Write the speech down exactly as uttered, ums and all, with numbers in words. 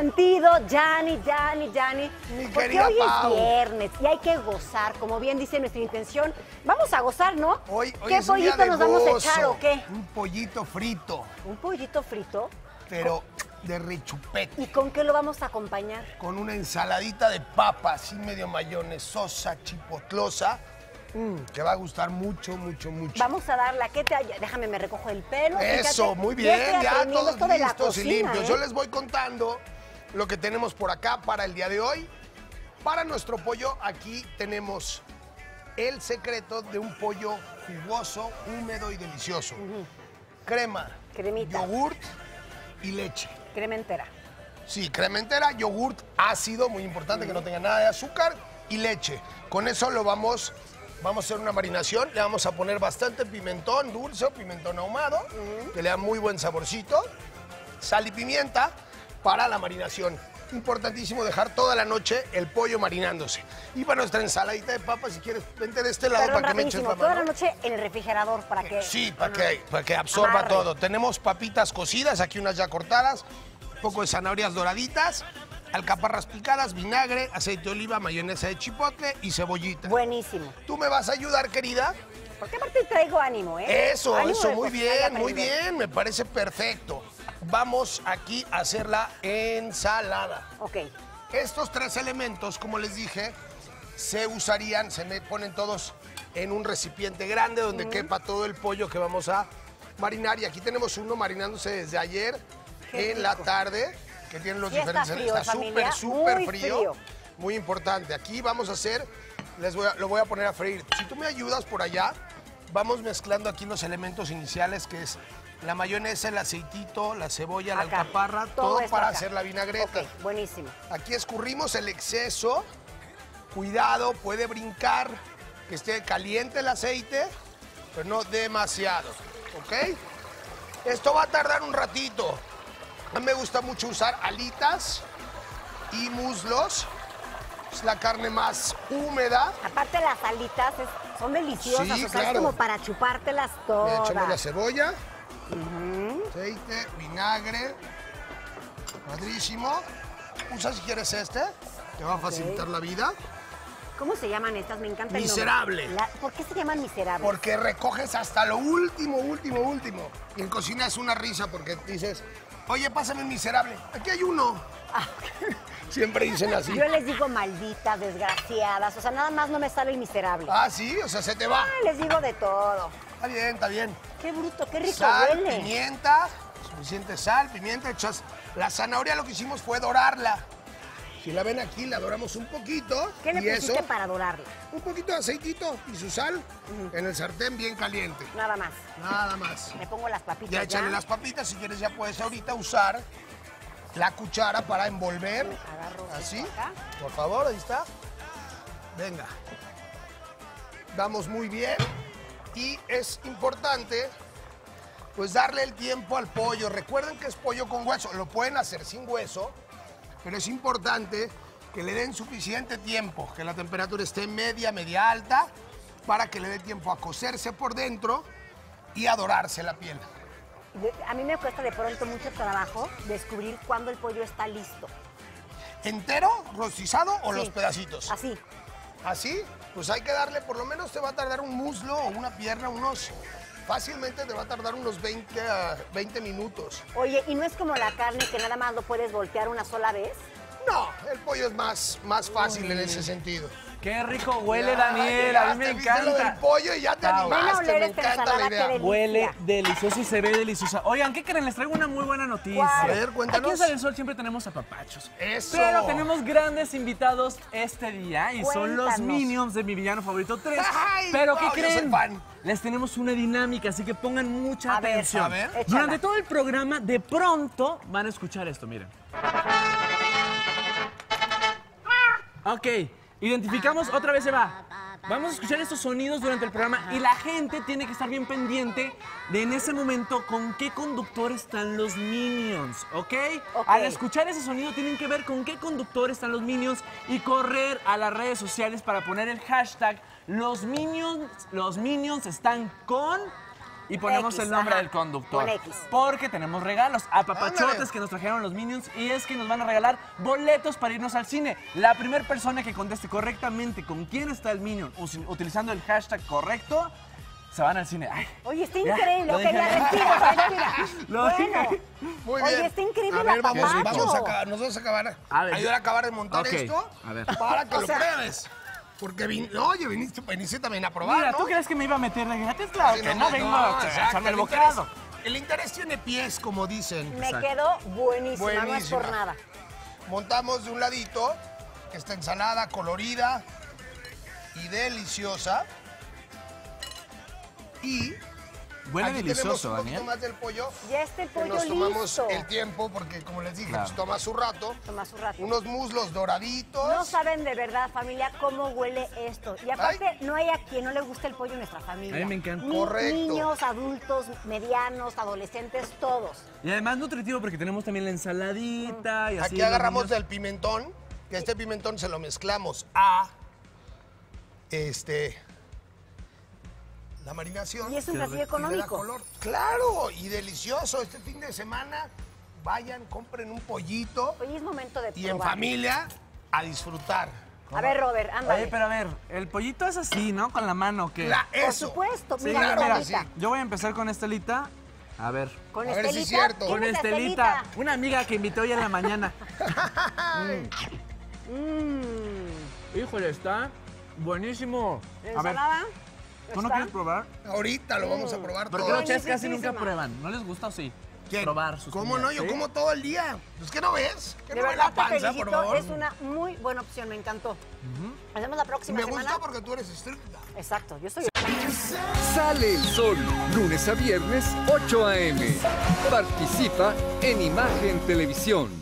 consentido, Yanni, Yanni, Yanni. Mi Porque querida hoy Pau. es viernes y hay que gozar, como bien dice nuestra intención. Vamos a gozar, ¿no? Hoy, hoy ¿Qué es un día pollito de nos vamos a gozo. echar o qué? Un pollito frito, ¿Un pollito frito? pero de rechupete. ¿Y con qué lo vamos a acompañar? Con una ensaladita de papa, así medio mayonesosa, chipotlosa, mm, que va a gustar mucho, mucho, mucho. Vamos a darla. ¿Qué te haya? Déjame, me recojo el pelo. Eso, fíjate. muy Yo bien, estoy ya aprendiendo todos esto de la listos y cocina, limpios. ¿eh? Yo les voy contando lo que tenemos por acá para el día de hoy. Para nuestro pollo, aquí tenemos el secreto de un pollo jugoso, húmedo y delicioso. Crema, Cremita. yogurt y leche. Crema entera. Sí, crema entera, yogurt ácido, muy importante que no tenga nada de azúcar, y leche. Con eso lo vamos, vamos a hacer una marinación. Le vamos a poner bastante pimentón dulce o pimentón ahumado, que le da muy buen saborcito. Sal y pimienta para la marinación. Importantísimo dejar toda la noche el pollo marinándose. Y para nuestra ensaladita de papas, si quieres, vente de este lado Perdón, para que me eches rapidísimo. la mano. Toda la noche en el refrigerador para que... Sí, para Ajá. que, para que absorba Amarre. todo. Tenemos papitas cocidas, aquí unas ya cortadas, un poco de zanahorias doraditas, alcaparras picadas, vinagre, aceite de oliva, mayonesa de chipotle y cebollita. Buenísimo. ¿Tú me vas a ayudar, querida? Porque aparte traigo ánimo, ¿eh? Eso, Ánimo eso, de muy cocinar y bien, muy aprender. bien, me parece perfecto. Vamos aquí a hacer la ensalada. Ok. Estos tres elementos, como les dije, se usarían, se me ponen todos en un recipiente grande donde quepa todo el pollo que vamos a marinar. Y aquí tenemos uno marinándose desde ayer Qué en la rico. tarde, que tienen los Sí está diferentes... frío, Está familia, súper, súper muy frío. frío. Muy importante. Aquí vamos a hacer, les voy a, lo voy a poner a freír. Si tú me ayudas por allá, vamos mezclando aquí los elementos iniciales, que es la mayonesa, el aceitito, la cebolla, la Acá. alcaparra, Todo todo, esto para acá. hacer la vinagreta. Ok, buenísimo. Aquí escurrimos el exceso. Cuidado, puede brincar, que esté caliente el aceite, pero no demasiado, ¿ok? Esto va a tardar un ratito. A mí me gusta mucho usar alitas y muslos. Es la carne más húmeda. Aparte las alitas es- son deliciosas, Sí, o sea, claro. es como para chupártelas Le todas. echamos la cebolla, aceite, vinagre, padrísimo. Usa si quieres este, te va a facilitar la vida. ¿Cómo se llaman estas? Me encanta el nombre. Miserable. La- ¿Por qué se llaman miserables? Porque recoges hasta lo último, último, último. Y en cocina es una risa porque dices, oye, pásame un miserable. Aquí hay uno. Siempre dicen así. Yo les digo malditas, desgraciadas, o sea, nada más no me sale el miserable. Ah, sí, o sea, se te va. Ah, les digo de todo. Está bien, está bien. Qué bruto, qué rico Sal, huele. pimienta, suficiente sal, pimienta, echas. La zanahoria lo que hicimos fue dorarla. Si la ven aquí, la doramos un poquito. ¿Qué le y pusiste eso, para dorarla? un poquito de aceitito y su sal en el sartén bien caliente. Nada más. Nada más. Le pongo las papitas Ya ya. échale las papitas, si quieres ya puedes ahorita usar la cuchara para envolver. Agarro Así, esto acá. por favor, ahí está. Venga. Damos muy bien y es importante pues darle el tiempo al pollo. Recuerden que es pollo con hueso, lo pueden hacer sin hueso, pero es importante que le den suficiente tiempo, que la temperatura esté media, media alta, para que le dé tiempo a cocerse por dentro y a dorarse la piel. De- A mí me cuesta de pronto mucho trabajo descubrir cuándo el pollo está listo. ¿Entero, rostizado o Sí. los pedacitos? Así. ¿Así? Pues hay que darle, por lo menos te va a tardar un muslo o una pierna, unos... Fácilmente te va a tardar unos veinte, a veinte minutos. Oye, ¿y no es como la carne que nada más lo puedes voltear una sola vez? No, el pollo es más, más fácil en ese sentido. Qué rico huele, Ya, Daniel. A mí me llegaste, viste lo del encanta. pollo y ya te Pau. Ven a animaste, oler me esta encanta ensalada, la qué idea. delicia. Huele delicioso y se ve deliciosa. Oigan, ¿qué creen? Les traigo una muy buena noticia. ¿Cuál? A ver, cuéntanos. Aquí en Sale el Sol siempre tenemos apapachos. Eso. Pero tenemos grandes invitados este día y son los Cuéntanos. Minions de mi villano favorito tres. Ay, Pero ¿qué Pau, yo soy creen? fan. Les tenemos una dinámica, así que pongan mucha A ver, atención. a ver. Échala. Durante todo el programa, de pronto van a escuchar esto, miren. Ok, identificamos, otra vez se va. Vamos a escuchar estos sonidos durante el programa y la gente tiene que estar bien pendiente de en ese momento con qué conductor están los Minions, ¿ok? Ok. Al escuchar ese sonido tienen que ver con qué conductor están los Minions y correr a las redes sociales para poner el hashtag los Minions, los Minions están con... y ponemos X, el nombre ajá, del conductor. con X. Porque tenemos regalos, apapachotes Ándale. que nos trajeron los Minions y es que nos van a regalar boletos para irnos al cine. La primera persona que conteste correctamente con quién está el Minion us- utilizando el hashtag correcto, se van al cine. Ay, Oye, está ya, increíble. lo Ok, dije. ya respira, respira. Lo Bueno. dije. Muy Oye, bien. está increíble A el ver, vamos, apapacho. vamos a acabar, nos vamos a acabar. A ver, ayudar a acabar de montar ok, esto a ver. para que O lo sea- pruebes. Porque, vin- oye, viniste, viniste también a probar, Mira, ¿no? ¿tú crees que me iba a meter de gratis? Claro Sí, que no, vengo a exacto, echarme el el interés- bocado. El interés tiene pies, como dicen. Me Exacto. quedó buenísima, no es Buenísima. por nada. Montamos de un ladito esta ensalada colorida y deliciosa. Y Huele aquí delicioso, tenemos un poquito Daniel. más del pollo. Ya está el Que pollo nos tomamos listo. el tiempo porque, como les dije, Claro. pues toma su rato. Toma su rato. Unos muslos doraditos. No saben de verdad, familia, cómo huele esto. Y aparte, no hay a quien no le guste el pollo en nuestra familia. A mí me encanta. Ni- Correcto. Niños, adultos, medianos, adolescentes, todos. Y además nutritivo porque tenemos también la ensaladita y así. Aquí los agarramos niños- del pimentón, que este pimentón se lo mezclamos a este la marinación. Y es un Qué platillo rico. Y le da económico. color. Claro, y delicioso. Este fin de semana vayan, compren un pollito Hoy es momento de y en probar. familia a disfrutar. A ver, Robert, ándale. Oye, pero a ver, el pollito es así, ¿no? Con la mano, ¿qué? La- Por eso. supuesto, Sí, mira, mira, mira, mira. Yo voy a empezar con Estelita. A ver. Con A ver si es Estelita. cierto. ¿Quién Con es Estelita, una amiga que invité hoy en la mañana. Mmm. Híjole, está buenísimo. A ver, ¿Ensalada? ¿tú no ¿Está? quieres probar? Ahorita lo vamos a probar Porque todo. los chefs casi Buenísima. nunca prueban. ¿No les gusta o sí? ¿Quién? Probar sus ¿Cómo no? comidas, Yo ¿sí? como todo el día. Pues, ¿qué no ves? ¿Qué De no ves verdad la te panza, por felicito, favor? es una muy buena opción, me encantó. Hacemos la próxima Me semana. gusta porque tú eres estricta. Exacto, yo soy. Sale el sol, lunes a viernes, ocho a eme. Participa en Imagen Televisión.